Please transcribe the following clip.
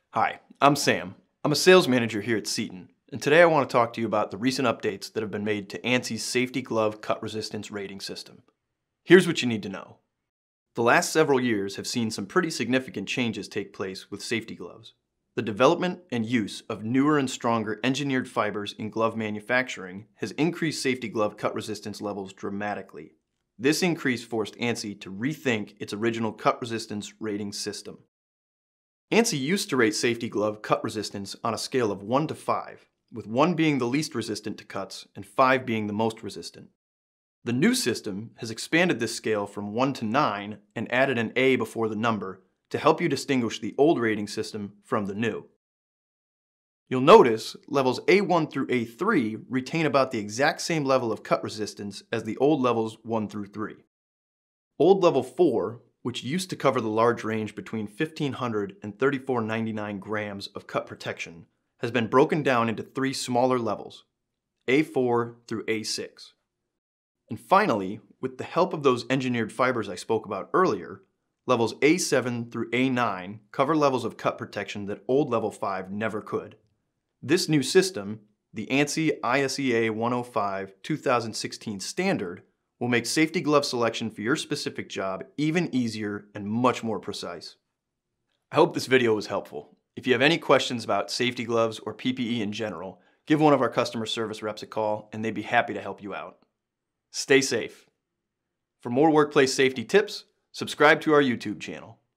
Hi, I'm Sam. I'm a sales manager here at Seton, and today I want to talk to you about the recent updates that have been made to ANSI's Safety Glove Cut Resistance Rating System. Here's what you need to know. The last several years have seen some pretty significant changes take place with safety gloves. The development and use of newer and stronger engineered fibers in glove manufacturing has increased safety glove cut resistance levels dramatically. This increase forced ANSI to rethink its original cut resistance rating system. ANSI used to rate safety glove cut resistance on a scale of 1 to 5, with 1 being the least resistant to cuts and 5 being the most resistant. The new system has expanded this scale from 1 to 9 and added an A before the number to help you distinguish the old rating system from the new. You'll notice levels A1 through A3 retain about the exact same level of cut resistance as the old levels 1 through 3. Old level 4, which used to cover the large range between 1,500 and 3,499 grams of cut protection, has been broken down into 3 smaller levels, A4 through A6. And finally, with the help of those engineered fibers I spoke about earlier, levels A7 through A9 cover levels of cut protection that old level 5 never could. This new system, the ANSI ISEA 105 2016 standard, will make safety glove selection for your specific job even easier and much more precise. I hope this video was helpful. If you have any questions about safety gloves or PPE in general, give one of our customer service reps a call and they'd be happy to help you out. Stay safe. For more workplace safety tips, subscribe to our YouTube channel.